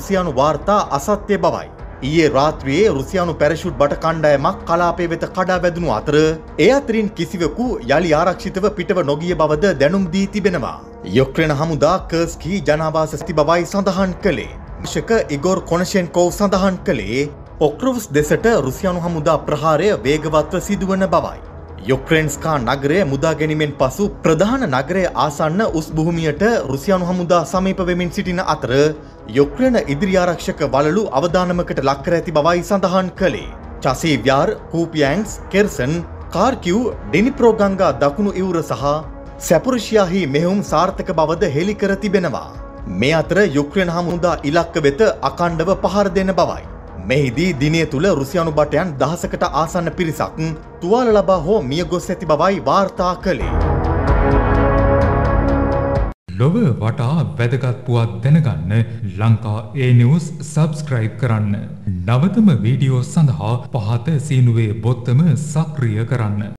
රුසියානු වාර්තා අසත්‍ය බවයි. ඊයේ රාත්‍රියේ රුසියානු පැරෂූට් බට කණ්ඩායමක් කලාපය වෙත කඩා වැදුණු අතර ඒ අතරින් කිසිවෙකු යලි ආරක්ෂිතව පිටව නොගිය බවද දැනුම් දී තිබෙනවා. යුක්‍රේන හමුදා කර්ස්කී ජනාවාස ස්ථිති බවයි සඳහන් කළේ. ශක ඉගොර් කොනෂෙන්කෝව් සඳහන් කළේ පොක්‍රොව්ස් දෙසට රුසියානු හමුදා ප්‍රහාරය වේගවත්ව සිදුවන බවයි. යුක්‍රේන්ස්කා නගරය මුදා ගැනීමෙන් පසු ප්‍රධාන නගරය ආසන්න උස් භූමියට රුසියානු හමුදා සමීප වෙමින් සිටින අතර යුක්‍රේන ඉදිරි ආරක්ෂක වළලු අවදානමකට ලක් කර ඇති බවයි සඳහන් කළේ. චසීව්‍යාර්, කූපියැන්ක්ස්, කෙර්සන්, කාර්කිව්, ඩිනිප්‍රෝ ගංගා දකුණු ඉවුර සහ සැපොරිෂියාහි මෙහෙයුම් සාර්ථක බවද හෙළි කර තිබෙනවා. මේ අතර යුක්‍රේන හමුදා ඉලක්ක වෙත අඛණ්ඩව පහර දෙන බවයි. මෙහිදී දිනය තුළ රුසියානු බටයන් දහසකට ආසන්න පිරිසක් තුවාල ලබා හෝ මිය ගොස් ඇති බවයි වාර්තා කළේ. ලොව වටා වැදගත් පුවත් දැනගන්න ලංකා ඒ නිවුස් සබ්ස්ක්‍රයිබ් කරන්න. නවතම වීඩියෝ සඳහා පහත සීනුවේ බොත්තම සක්‍රිය කරන්න.